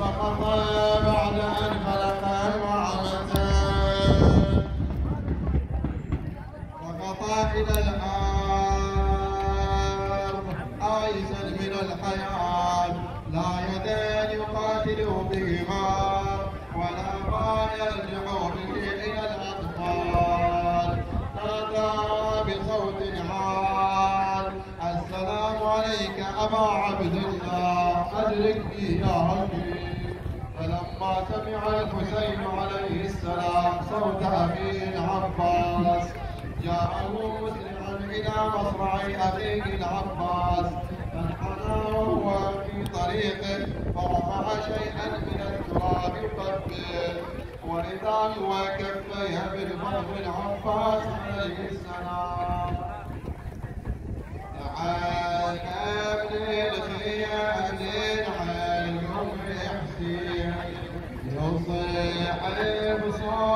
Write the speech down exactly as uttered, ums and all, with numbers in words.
سقط بعد أن خلق وعمته وقطع إلى الأرض عايزا من الحياة لا يزال يقاتل بهما ولا ما يرجع به إلى الأطفال نادى بصوت عال السلام عليك أبا عبد الله أدركني يا ربي. فلما سمع الحسين عليه السلام صوت أخيه العباس جاءه مسرعا إلى مصرع أخيه العباس فانحنى وهو في طريقه فرفع شيئا من التراب يقبل ولسانه وكفيه بالفضل العباس عليه السلام. تعال ابن الخيام عن اليوم حسين يصيح البصار